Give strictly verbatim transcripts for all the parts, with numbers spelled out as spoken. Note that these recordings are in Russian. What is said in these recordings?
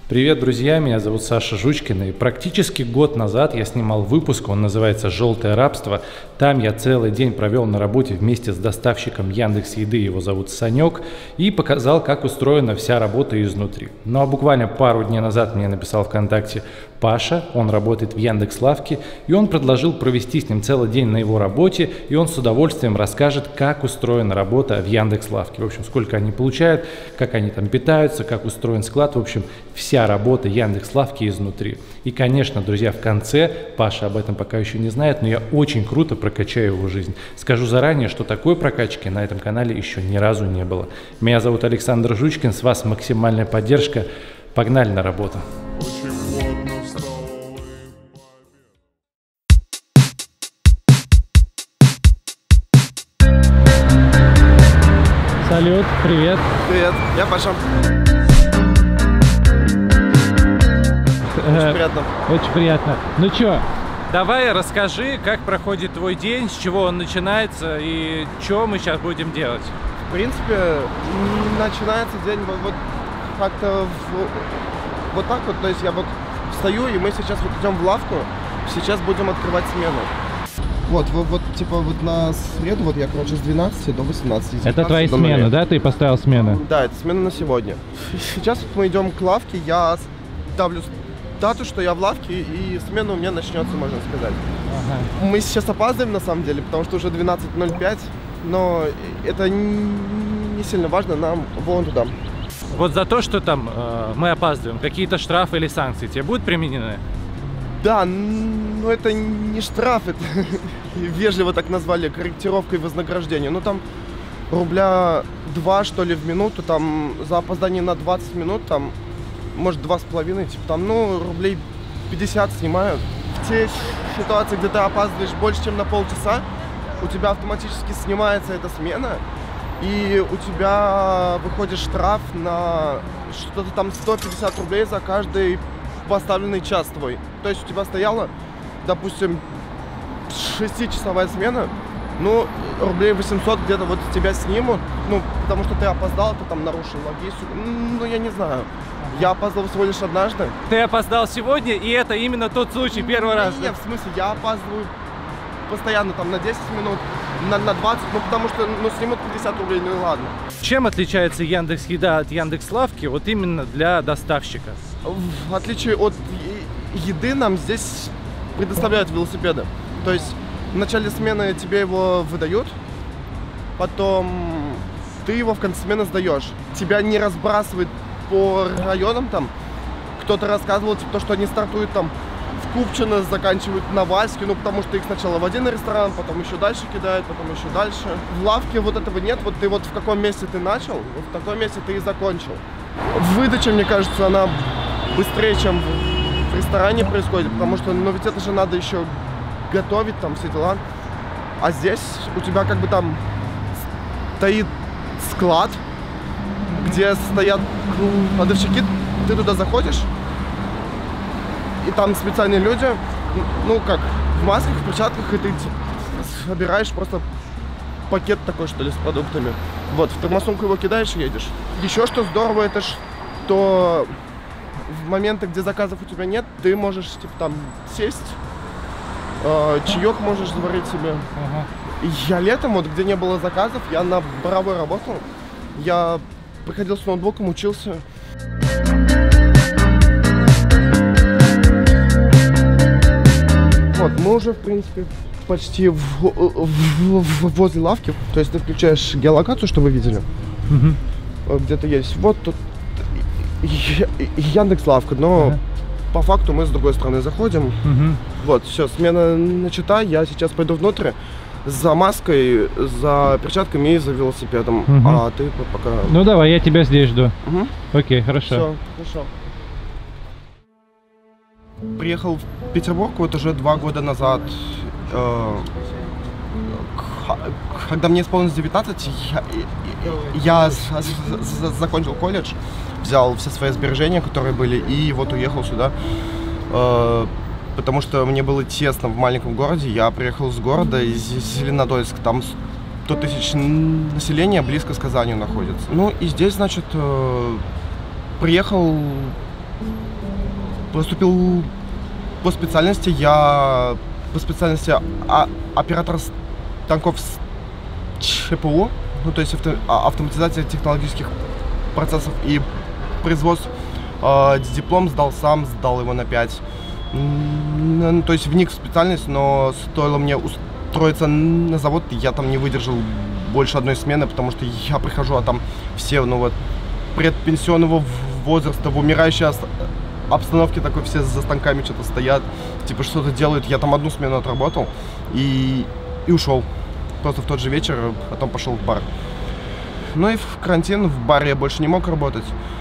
Привет, друзья! Меня зовут Саша Жучкин, и практически год назад я снимал выпуск, он называется «Желтое рабство». Там я целый день провел на работе вместе с доставщиком Яндекс.Еды, его зовут Санек, и показал, как устроена вся работа изнутри. Ну а буквально пару дней назад мне написал ВКонтакте Паша, он работает в Яндекс.Лавке, и он предложил провести с ним целый день на его работе, и он с удовольствием расскажет, как устроена работа в Яндекс.Лавке. В общем, сколько они получают, как они там питаются, как устроен склад, в общем, вся работа Яндекс.Лавки изнутри. И, конечно, друзья, в конце, Паша об этом пока еще не знает, но я очень круто прокачаю его жизнь. Скажу заранее, что такой прокачки на этом канале еще ни разу не было. Меня зовут Александр Жучкин, с вас максимальная поддержка. Погнали на работу. Салют, привет. Привет, я Паша. Очень приятно. Очень приятно. Ну чё, давай расскажи, как проходит твой день, с чего он начинается и что мы сейчас будем делать. В принципе, начинается день вот, вот как-то вот так вот. То есть я вот встаю, и мы сейчас вот идем в лавку, сейчас будем открывать смену. Вот, вот, вот, типа, вот на среду, вот я, короче, с двенадцати до восемнадцати. Это твои смены, да? Ты поставил смены? Да, это смена на сегодня. Сейчас вот мы идем к лавке, я ставлю дату, что я в лавке, и смена у меня начнется, можно сказать. Ага. Мы сейчас опаздываем, на самом деле, потому что уже двенадцать ноль пять, но это не сильно важно, нам вон туда. Вот за то, что там э, мы опаздываем, какие-то штрафы или санкции тебе будут применены? Да, но это не штраф, это вежливо так назвали, корректировкой вознаграждения. Ну там рубля два, что ли, в минуту, там за опоздание на двадцать минут, там, может, два с половиной, типа там, ну, рублей пятьдесят снимают. В те ситуации, где ты опаздываешь больше, чем на полчаса, у тебя автоматически снимается эта смена, и у тебя выходит штраф на что-то там сто пятьдесят рублей за каждый поставленный час твой. То есть у тебя стояла, допустим, шестичасовая смена, ну, рублей восемьсот где-то вот с тебя снимут, ну, потому что ты опоздал, ты там нарушил логистику, ну, я не знаю. Я опоздал всего лишь однажды. Ты опоздал сегодня, и это именно тот случай, первый ну, раз? Нет, в смысле, я опаздываю постоянно там на десять минут, на, на двадцать, ну, потому что, ну, снимут пятьдесят рублей, ну и ладно. Чем отличается Яндекс.Еда от Яндекс.Лавки, вот именно для доставщика? В отличие от еды, нам здесь предоставляют велосипеды. То есть в начале смены тебе его выдают, потом ты его в конце смены сдаешь. Тебя не разбрасывают по районам там. Кто-то рассказывал, типа, то, что они стартуют там в Купчино, заканчивают на Ваське, ну потому что их сначала в один ресторан, потом еще дальше кидают, потом еще дальше. В лавке вот этого нет, вот ты вот в каком месте ты начал, вот в таком месте ты и закончил. Выдача, мне кажется, она быстрее, чем в ресторане происходит, потому что, ну ведь это же надо еще готовить, там все дела. А здесь у тебя как бы там стоит склад, где стоят кладовщики, ты туда заходишь, и там специальные люди, ну как, в масках, в перчатках, и ты собираешь просто пакет такой, что ли, с продуктами. Вот, в термосумку его кидаешь и едешь. Еще что здорово, это что в моменты, где заказов у тебя нет, ты можешь, типа, там, сесть, э, чаек можешь заварить себе. Ага. Я летом, вот, где не было заказов, я на Боровой работал, я приходил с ноутбуком, учился. Вот, мы уже, в принципе, почти в, в, в, возле лавки. То есть ты включаешь геолокацию, что вы видели. Угу. Где-то есть. Вот тут Яндекс.Лавка, но ага. По факту мы с другой стороны заходим. Угу. Вот, все, смена начата. Я сейчас пойду внутрь за маской, за перчатками и за велосипедом. Угу. А ты пока... Ну давай, я тебя здесь жду. Угу. Окей, хорошо. Все, хорошо. Приехал в Петербург вот уже два года назад. Когда мне исполнилось девятнадцать, я, я закончил колледж, взял все свои сбережения, которые были, и вот уехал сюда. Потому что мне было тесно в маленьком городе. Я приехал с города, из Зеленодольска, там сто тысяч населения, близко с Казанью находится. Ну и здесь, значит, приехал поступил по специальности, я по специальности а, оператор станков с ЧПУ, ну то есть авто, автоматизация технологических процессов и производств. Э, диплом сдал сам, сдал его на пять. Ну, то есть вник в специальность, но стоило мне устроиться на завод, я там не выдержал больше одной смены, потому что я прихожу, а там все, ну вот, предпенсионного возраста, в умирающей обстановке такой, все за станками что-то стоят, типа что-то делают. Я там одну смену отработал и, и ушел. Просто в тот же вечер, потом пошел в бар. Ну и в карантин в баре я больше не мог работать.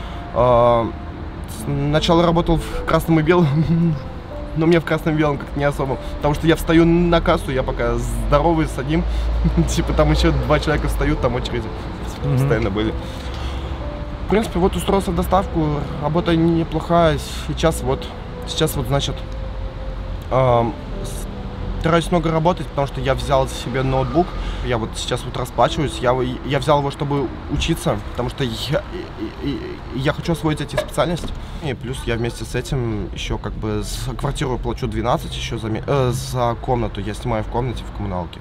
Сначала работал в красном и белом, но мне в красном и белом как-то не особо. Потому что я встаю на кассу, я пока здоровый с одним, типа там еще два человека встают, там очереди mm-hmm. постоянно были. В принципе, вот устроился в доставку, работа неплохая. Сейчас вот, сейчас вот, значит, э, стараюсь много работать, потому что я взял себе ноутбук. Я вот сейчас вот расплачиваюсь. Я, я взял его, чтобы учиться, потому что я, я, я хочу освоить эти специальности. И плюс я вместе с этим еще как бы за квартиру плачу двенадцать еще за, э, за комнату. Я снимаю в комнате в коммуналке.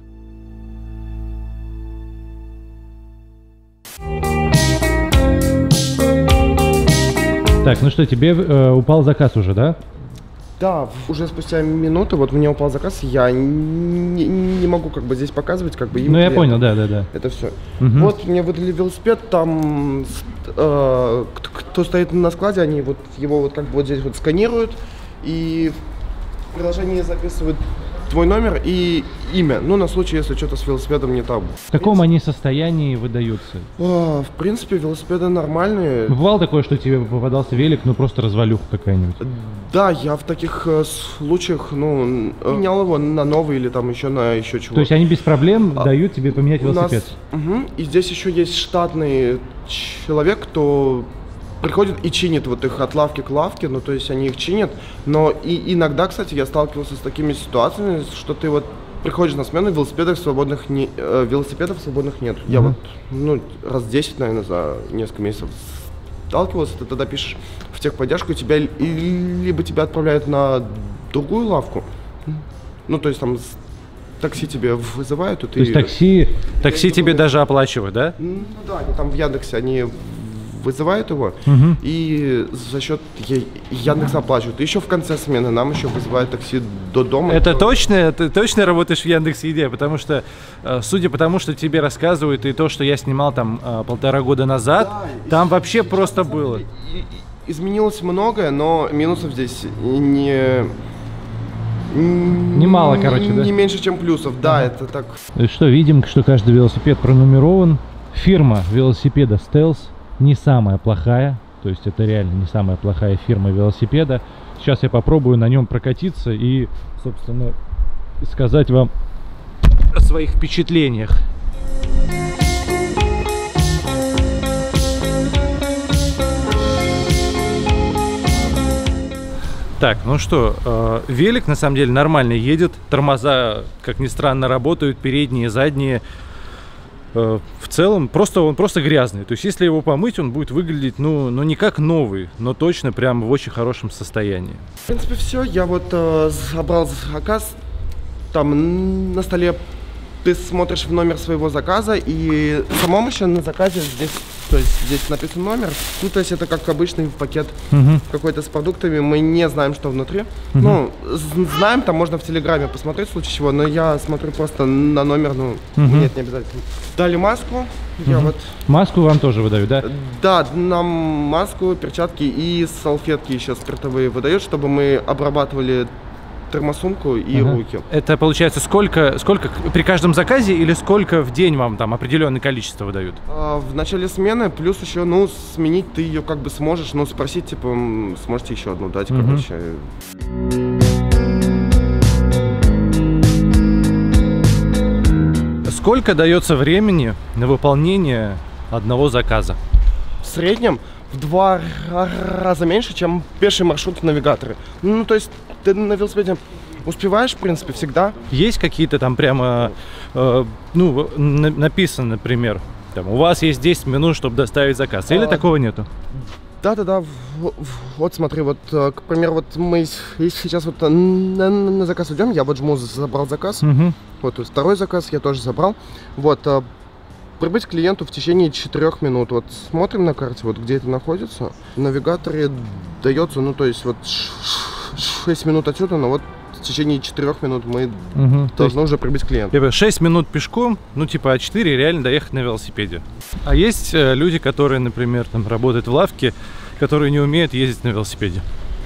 Так, ну что, тебе э, упал заказ уже, да? Да, уже спустя минуту вот мне упал заказ, я не, не могу как бы здесь показывать, как бы. Ну я понял, да, да, да. Это все. Угу. Вот мне выдали велосипед, там э, кто стоит на складе, они вот его вот как бы вот здесь вот сканируют и в приложении записывают твой номер и имя, ну на случай, если что-то с велосипедом не так. В каком они состоянии выдаются? О, в принципе, велосипеды нормальные. Бывало такое, что тебе попадался велик, ну просто развалюха какая-нибудь? Да, я в таких э, случаях, ну, менял его на новый или там еще на еще чего. То есть они без проблем а, дают тебе поменять велосипед? Нас, угу, и здесь еще есть штатный человек, кто приходит и чинит вот их от лавки к лавке, ну то есть они их чинят, но и иногда, кстати, я сталкивался с такими ситуациями, что ты вот приходишь на смену, велосипедов свободных не, э, велосипедов свободных нет. Mm-hmm. Я вот, ну, раз десять, наверное, за несколько месяцев сталкивался, ты тогда пишешь в техподдержку, тебя либо тебя отправляют на другую лавку, ну то есть там такси тебе вызывают, и ты... То есть такси, такси тебе даже оплачивают, да? Ну да, они там в Яндексе, они вызывают его, угу. и за счет Яндекса оплачивают. И еще в конце смены нам еще вызывают такси до дома. Это то... точно? Ты точно работаешь в Яндекс.Еде? Потому что, судя по тому, что тебе рассказывают, и то, что я снимал там полтора года назад, да, там вообще просто было. Изменилось многое, но минусов здесь не... Немало, короче, да? Не меньше, чем плюсов, да, ага. Это так. Что, видим, что каждый велосипед пронумерован. Фирма велосипеда Stealth не самая плохая, то есть это реально не самая плохая фирма велосипеда. Сейчас я попробую на нем прокатиться и, собственно, сказать вам о своих впечатлениях. Так, ну что, э, велик на самом деле нормально едет, тормоза, как ни странно, работают, передние, задние. Э, в целом, просто он просто грязный. То есть, если его помыть, он будет выглядеть, ну, ну не как новый, но точно прям в очень хорошем состоянии. В принципе, все. Я вот э, забрал заказ, там на столе ты смотришь в номер своего заказа, и в самом еще на заказе здесь, то есть здесь написан номер, ну то есть это как обычный пакет uh-huh. какой-то с продуктами, мы не знаем, что внутри, uh-huh. ну знаем, там можно в Телеграме посмотреть в случае чего, но я смотрю просто на номер, ну uh-huh. нет, не обязательно. Дали маску, uh-huh. я вот... Маску вам тоже выдают, да? Да, нам маску, перчатки и салфетки еще спиртовые выдают, чтобы мы обрабатывали термосумку и ага. руки. Это получается сколько, сколько при каждом заказе или сколько в день вам там определенное количество выдают? А, в начале смены, плюс еще, ну, сменить ты ее как бы сможешь, но спросить, типа, сможете еще одну дать, угу. короче. Сколько дается времени на выполнение одного заказа? В среднем в два раза меньше, чем пеший маршрут в навигаторе. Ну, то есть ты на велосипеде успеваешь, в принципе, всегда. Есть какие-то там прямо, э, ну, на написано, например, там, у вас есть десять минут, чтобы доставить заказ, или а, такого нету? Да-да-да, вот смотри, вот, к примеру, вот мы сейчас вот на, на заказ идем, я вот жму, забрал заказ, угу. вот тут второй заказ я тоже забрал, вот, прибыть к клиенту в течение четырёх минут, вот смотрим на карте, вот где это находится, в навигаторе дается, ну то есть вот шесть минут отсюда, но вот в течение четырёх минут мы угу. должны уже прибыть к клиенту. шесть минут пешком, ну типа а четыре реально доехать на велосипеде. А есть э, люди, которые, например, там работают в лавке, которые не умеют ездить на велосипеде?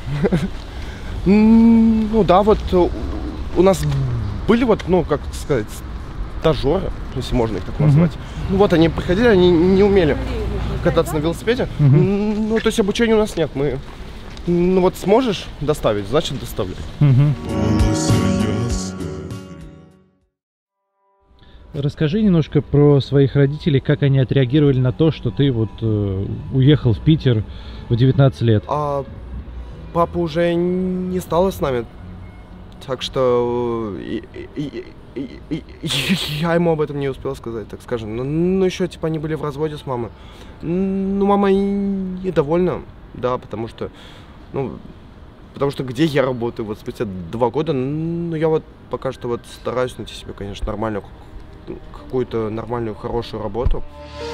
Ну да, вот у нас были вот, ну как сказать, стажеры, если можно их так назвать. Ну вот они приходили, они не умели кататься на велосипеде. Ну то есть обучения у нас нет, мы... Ну вот сможешь доставить, значит доставляй. Угу. Расскажи немножко про своих родителей, как они отреагировали на то, что ты вот э, уехал в Питер в девятнадцать лет. А папа уже не стал с нами, так что и, и, и, и, и, я ему об этом не успел сказать, так скажем. Ну, ну еще типа они были в разводе с мамой. Ну мама недовольна, да, потому что Ну, потому что где я работаю вот спустя два года, ну, я вот пока что вот стараюсь найти себе, конечно, нормальную, какую-то нормальную, хорошую работу.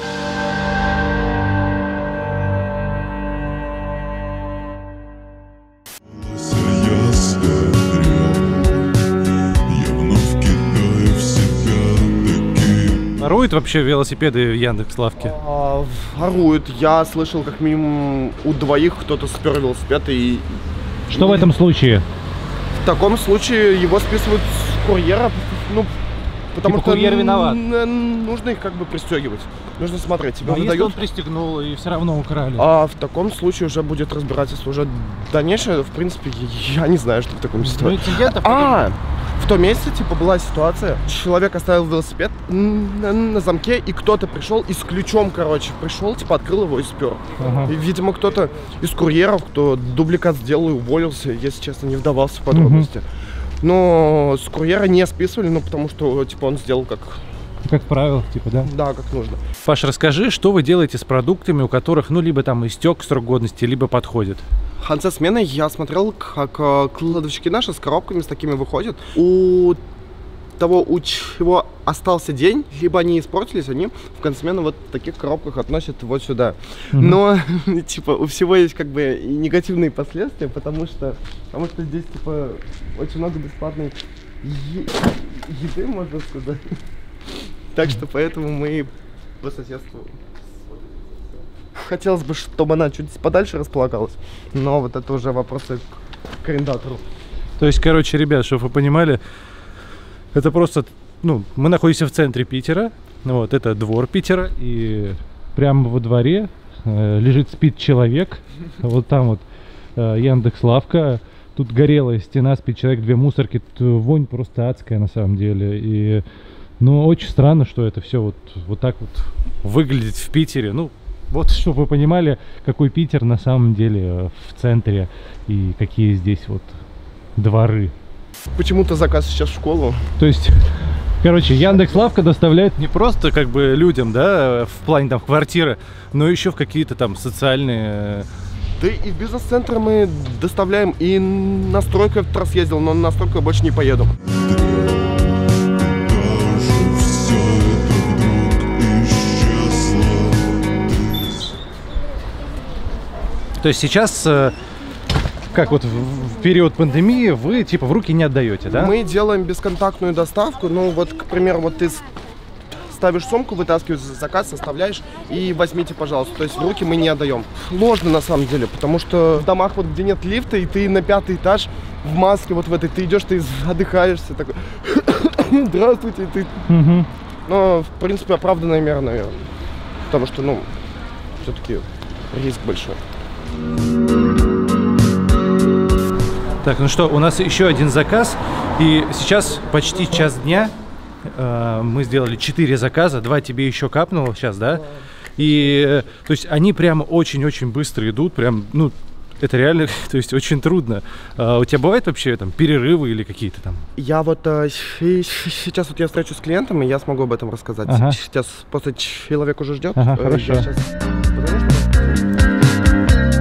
Воруют вообще велосипеды в Яндекс.Лавке? А, воруют. Я слышал, как минимум у двоих кто-то спер велосипед и... Что и... в этом случае? В таком случае его списывают с курьера, ну, потому типа что курьер виноват. Нужно их как бы пристегивать. Нужно смотреть. Тебе а выдают... если он пристегнул и все равно украли? А в таком случае уже будет разбирательство. Уже дальнейшее, в принципе, я не знаю, что в таком ситуации. Ну, инцидентов... А, в том месте, типа, была ситуация, человек оставил велосипед на, на замке, и кто-то пришел и с ключом, короче, пришел, типа, открыл его и спер. Ага. И, видимо, кто-то из курьеров, кто дубликат сделал и уволился, если честно, не вдавался в подробности. Угу. Но с курьера не списывали, ну, потому что, типа, он сделал как... Как правило, типа, да? Да, как нужно. Паш, расскажи, что вы делаете с продуктами, у которых, ну, либо там истек срок годности, либо подходит? В конце смены я смотрел, как кладовщики наши с коробками с такими выходят. У того, у чего остался день, либо они испортились, они в конце смены вот в таких коробках относят вот сюда. Mm-hmm. Но, типа, у всего есть как бы и негативные последствия, потому что, потому что здесь, типа, очень много бесплатной еды, можно сказать. Так что поэтому мы по соседству. Хотелось бы, чтобы она чуть подальше располагалась, но вот это уже вопросы к арендатору. То есть, короче, ребят, чтобы вы понимали, это просто, ну, мы находимся в центре Питера, вот, это двор Питера, и прямо во дворе э, лежит, спит человек, вот там вот э, Яндекс.Лавка, тут горелая стена, спит человек, две мусорки, тут вонь просто адская на самом деле, и, ну, очень странно, что это все вот, вот так вот выглядит в Питере, ну, вот, чтобы вы понимали, какой Питер на самом деле в центре и какие здесь вот дворы. Почему-то заказ сейчас в школу. То есть, короче, Яндекс.Лавка доставляет не просто как бы людям, да, в плане там квартиры, но еще в какие-то там социальные... Да и в бизнес-центры мы доставляем, и на стройку этот раз ездил, но на стройку я больше не поеду. То есть сейчас, как вот в период пандемии, вы типа в руки не отдаете, да? Мы делаем бесконтактную доставку. Ну вот, к примеру, вот ты ставишь сумку, вытаскиваешь заказ, составляешь и возьмите, пожалуйста. То есть в руки мы не отдаем. Сложно на самом деле, потому что в домах, вот где нет лифта, и ты на пятый этаж в маске вот в этой, ты идешь, ты задыхаешься, такой, здравствуйте, ты. Угу. Но, в принципе, оправданная мера, наверное. Потому что, ну, все-таки риск большой. Так, ну что, у нас еще один заказ, и сейчас почти час дня, э, мы сделали четыре заказа, два тебе еще капнуло сейчас, да? И, э, то есть, они прямо очень-очень быстро идут, прям, ну, это реально, то есть, очень трудно. А у тебя бывают вообще там перерывы или какие-то там? Я вот э, сейчас вот я встречусь с клиентом, и я смогу об этом рассказать. Ага. Сейчас просто человек уже ждет. Ага, хорошо. Я сейчас...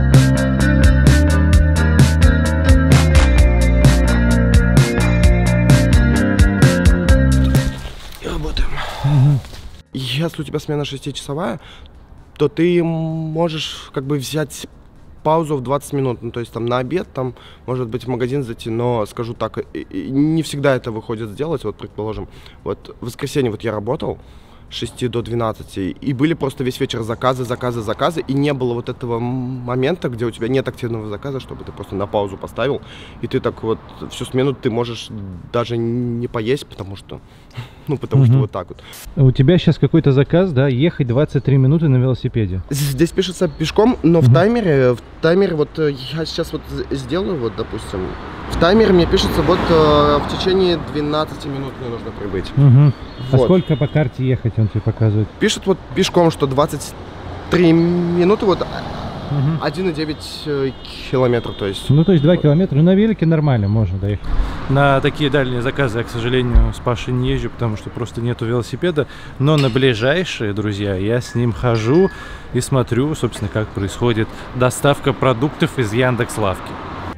если у тебя смена шестичасовая, то ты можешь как бы взять паузу в двадцать минут, ну, то есть там на обед, там, может быть, в магазин зайти, но, скажу так, не всегда это выходит сделать, вот, предположим, вот в воскресенье вот я работал с шести до двенадцати, и были просто весь вечер заказы, заказы, заказы, и не было вот этого момента, где у тебя нет активного заказа, чтобы ты просто на паузу поставил, и ты так вот всю смену ты можешь даже не поесть, потому что, ну, потому угу. что вот так вот. У тебя сейчас какой-то заказ, да, ехать двадцать три минуты на велосипеде? Здесь пишется пешком, но угу. в таймере, в таймере вот я сейчас вот сделаю, вот, допустим, в таймере мне пишется вот в течение двенадцати минут мне нужно прибыть. Угу. Вот. А сколько по карте ехать он тебе показывает? Пишет вот пешком, что двадцать три минуты, вот угу. один и девять километра, то есть. Ну, то есть два километра, ну, на велике нормально можно доехать. На такие дальние заказы я, к сожалению, с Пашей не езжу, потому что просто нету велосипеда. Но на ближайшие, друзья, я с ним хожу и смотрю, собственно, как происходит доставка продуктов из Яндекс.Лавки.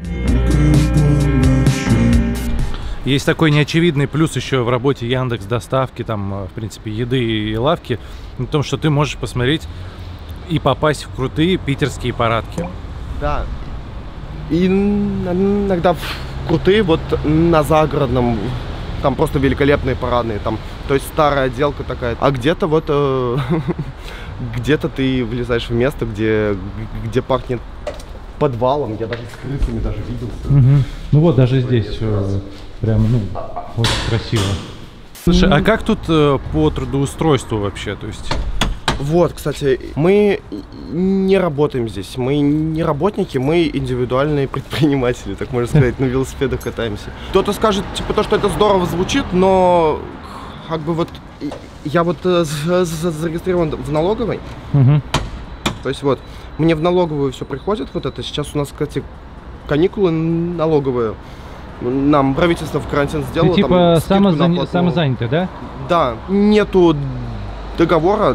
Есть такой неочевидный плюс еще в работе Яндекс доставки, там, в принципе, еды и лавки, в том, что ты можешь посмотреть и попасть в крутые питерские парадки. Да. И иногда крутые, вот на Загородном, там просто великолепные парадные, там, то есть старая отделка такая. А где-то вот, э, где-то ты влезаешь в место, где, где пахнет подвалом, я даже с крысами даже виделся. Угу. Ну вот даже здесь э, прям, ну, очень красиво. Слушай, а как тут э, по трудоустройству вообще, то есть? Вот, кстати, мы не работаем здесь, мы не работники, мы индивидуальные предприниматели, так можно сказать, на велосипедах катаемся. Кто-то скажет, типа, то, что это здорово звучит, но как бы вот я вот зарегистрирован в налоговой, угу. То есть вот, мне в налоговую все приходит, вот это, сейчас у нас, кстати, каникулы налоговые, нам правительство в карантин сделало. Ты типа самозан... самозанятый, да? Да, нету договора,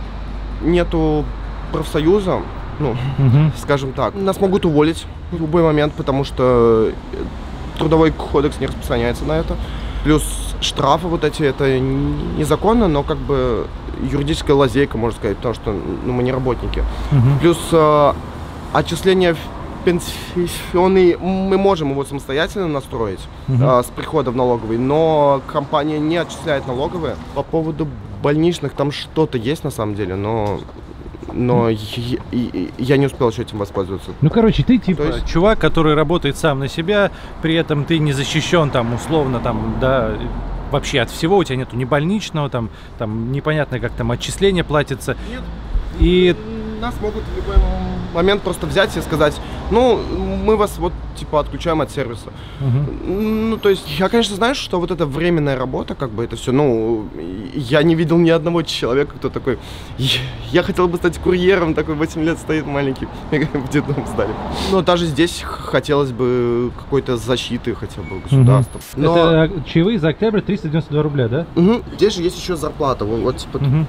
нету профсоюза, ну, угу. скажем так. Нас могут уволить в любой момент, потому что трудовой кодекс не распространяется на это. Плюс штрафы вот эти, это незаконно, но как бы юридическая лазейка, можно сказать, потому что ну, мы не работники. Угу. Плюс э, отчисление в пенсионный, мы можем его самостоятельно настроить угу. э, с прихода в налоговый, но компания не отчисляет налоговые. По поводу больничных там что-то есть на самом деле, но, но я, я не успел еще этим воспользоваться. Ну, короче, ты типа есть... чувак, который работает сам на себя, при этом ты не защищен там условно там, да, вообще от всего, у тебя нету ни больничного, там, там непонятно, как там отчисления платятся. Нет. И нас могут в любой момент просто взять и сказать, ну, мы вас вот, типа, отключаем от сервиса. Угу. Ну, то есть, я, конечно, знаю, что вот эта временная работа, как бы, это все, ну, я не видел ни одного человека, кто такой, я хотел бы стать курьером, такой восемь лет стоит маленький, в детдом сдали. Но даже здесь хотелось бы какой-то защиты хотя бы государства. Угу. Но... Это чаевые за октябрь триста девяносто два рубля, да? Угу. Здесь же есть еще зарплата, вот, вот типа... Угу.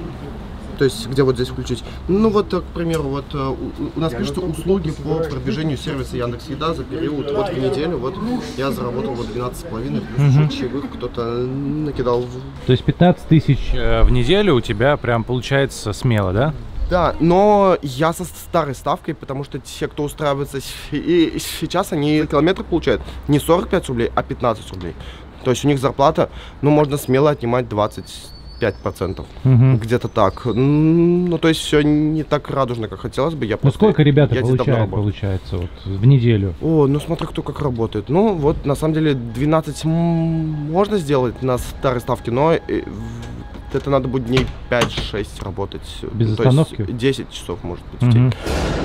То есть, где вот здесь включить. Ну вот, к примеру, вот у, у нас пишутся услуги по продвижению сервиса Яндекс.Еда за период вот в неделю. Вот я заработал вот двенадцать с половиной, плюс угу. чаевых кто-то накидал. То есть пятнадцать тысяч в неделю у тебя прям получается смело, да? Да, но я со старой ставкой, потому что те, кто устраивается и сейчас, они километры получают не сорок пять рублей, а пятнадцать рублей. То есть у них зарплата, ну, можно смело отнимать двадцать пять процентов, угу. где-то так. Ну, то есть все не так радужно, как хотелось бы. Я ну, сколько ребята получают, получается, вот, в неделю? О, ну, смотря кто как работает. Ну, вот, на самом деле, двенадцать можно сделать на старой ставке, но это надо будет дней пять-шесть работать. Без остановки? То есть десять часов, может быть, угу. в день.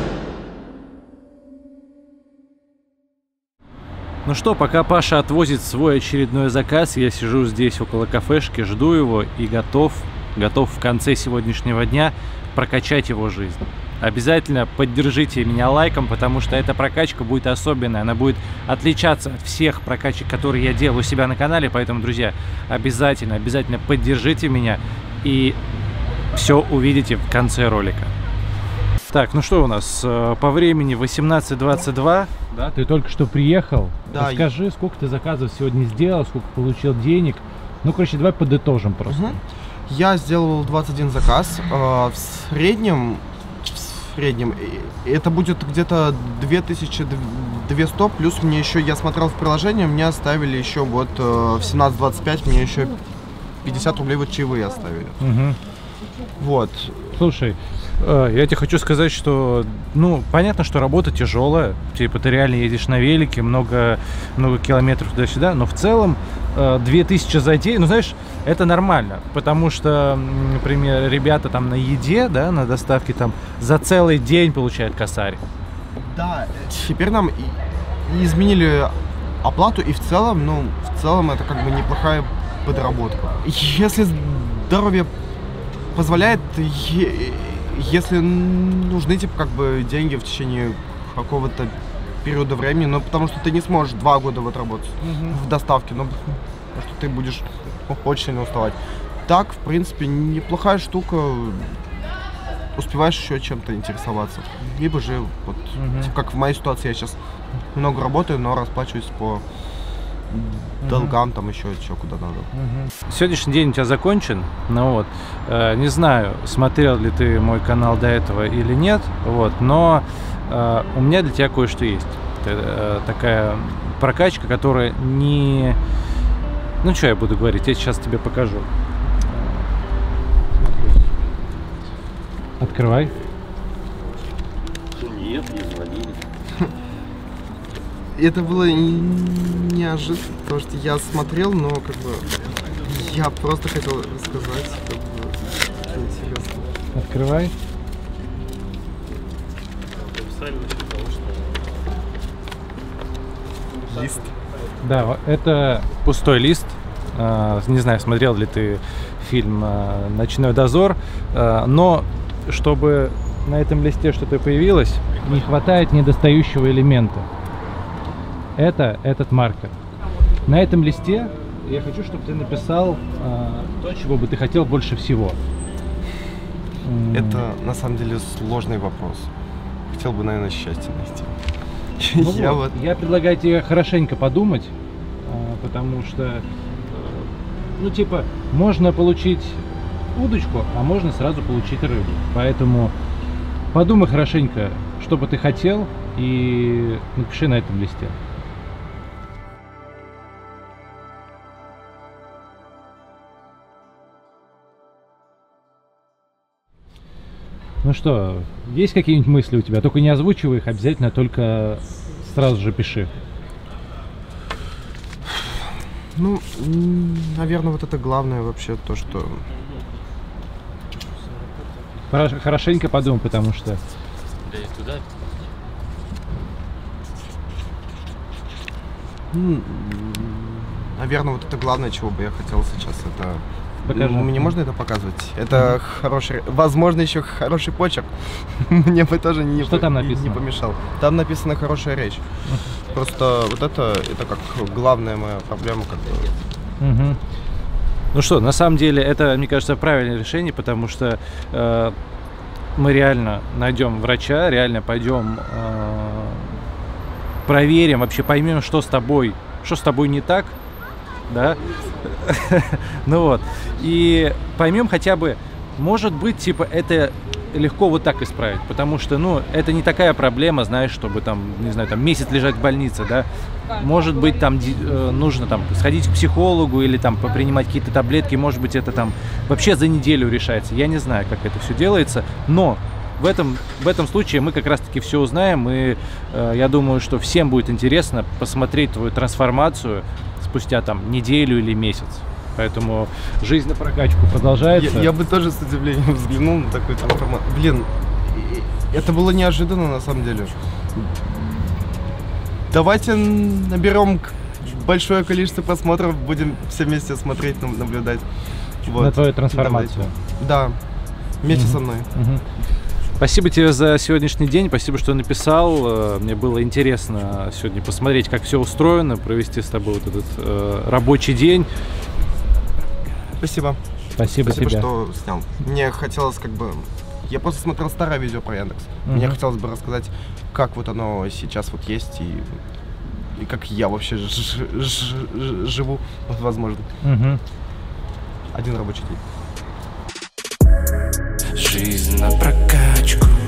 Ну что, пока Паша отвозит свой очередной заказ, я сижу здесь около кафешки, жду его и готов, готов в конце сегодняшнего дня прокачать его жизнь. Обязательно поддержите меня лайком, потому что эта прокачка будет особенная, она будет отличаться от всех прокачек, которые я делаю у себя на канале, поэтому, друзья, обязательно, обязательно поддержите меня и все увидите в конце ролика. Так, ну что у нас по времени восемнадцать двадцать два, да, ты только что приехал, да, расскажи, я... сколько ты заказов сегодня сделал, сколько получил денег, ну, короче, давай подытожим просто. Угу. Я сделал двадцать один заказ. В среднем, в среднем это будет где-то две тысячи двести, плюс мне еще, я смотрел в приложении, мне оставили еще вот в семнадцать двадцать пять, мне еще пятьдесят рублей вот чаевые оставили. Угу. Вот. Слушай, я тебе хочу сказать, что, ну, понятно, что работа тяжелая, типа ты реально едешь на велике, много, много километров туда-сюда, но в целом две тысячи за день, ну, знаешь, это нормально, потому что, например, ребята там на еде, да, на доставке там за целый день получают косарь. Да, теперь нам изменили оплату, и в целом, ну, в целом это как бы неплохая подработка. Если здоровье позволяет, если нужны, типа, как бы деньги в течение какого-то периода времени, ну, потому что ты не сможешь два года вот работать mm-hmm. в доставке, ну, потому что ты будешь очень сильно уставать. Так, в принципе, неплохая штука, успеваешь еще чем-то интересоваться. Либо же, вот, mm-hmm. типа, как в моей ситуации, я сейчас много работаю, но расплачиваюсь по долгам, там еще, еще куда надо. Угу. Сегодняшний день у тебя закончен, ну вот, э, не знаю, смотрел ли ты мой канал до этого или нет, вот, но э, у меня для тебя кое-что есть. Это, э, такая прокачка, которая не... Ну, что я буду говорить, я сейчас тебе покажу. Открывай. Нет, не звонили. Это было неожиданно, потому что я смотрел, но как бы я просто хотел рассказать, как бы интересно. Открывай. Лист. Да, это пустой лист. Не знаю, смотрел ли ты фильм «Ночной дозор», но чтобы на этом листе что-то появилось, не хватает недостающего элемента. Это этот маркер. На этом листе я хочу, чтобы ты написал э, то, чего бы ты хотел больше всего. Это на самом деле сложный вопрос. Хотел бы, наверное, счастье найти. Ну я, вот, вот... я предлагаю тебе хорошенько подумать, э, потому что, э, ну типа, можно получить удочку, а можно сразу получить рыбу. Поэтому подумай хорошенько, что бы ты хотел, и напиши на этом листе. Ну что, есть какие-нибудь мысли у тебя? Только не озвучивай их, обязательно только сразу же пиши. Ну, наверное, вот это главное вообще, то, что... Хорошенько подумай, потому что... Да и туда. Наверное, вот это главное, чего бы я хотел сейчас, это... Покажи. Мне можно это показывать? Это mm-hmm. хороший, возможно, еще хороший почерк. Мне бы тоже не, Что там написано? не помешал. Там написано хорошая речь. Mm-hmm. Просто вот это, это как главная моя проблема. Как бы. Mm-hmm. Ну что, на самом деле, это, мне кажется, правильное решение, потому что э, мы реально найдем врача, реально пойдем, э, проверим, вообще поймем, что с тобой, что с тобой не так. Да, ну вот, и поймем хотя бы, может быть, типа, это легко вот так исправить, потому что, ну, это не такая проблема, знаешь, чтобы там, не знаю, там месяц лежать в больнице, да, может быть, там э, нужно там сходить к психологу или там попринимать какие-то таблетки, может быть, это там вообще за неделю решается, я не знаю, как это все делается, но в этом, в этом случае мы как раз-таки все узнаем, и э, я думаю, что всем будет интересно посмотреть твою трансформацию спустя там неделю или месяц. Поэтому жизнь на прокачку продолжается. Я, я бы тоже с удивлением взглянул на такой трансформацию. Блин, это было неожиданно на самом деле. Давайте наберем большое количество просмотров, будем все вместе смотреть, наблюдать. Вот. На твою трансформацию. Давайте. Да, вместе угу. со мной. Угу. Спасибо тебе за сегодняшний день, спасибо, что написал. Мне было интересно сегодня посмотреть, как все устроено, провести с тобой вот этот э, рабочий день. Спасибо. Спасибо, Спасибо, тебе. что снял. Мне хотелось как бы... Я просто смотрел старое видео про Яндекс. Uh-huh. Мне хотелось бы рассказать, как вот оно сейчас вот есть и, и как я вообще ж- ж- ж- живу, возможно. Uh-huh. Один рабочий день. жизнь на прокачку.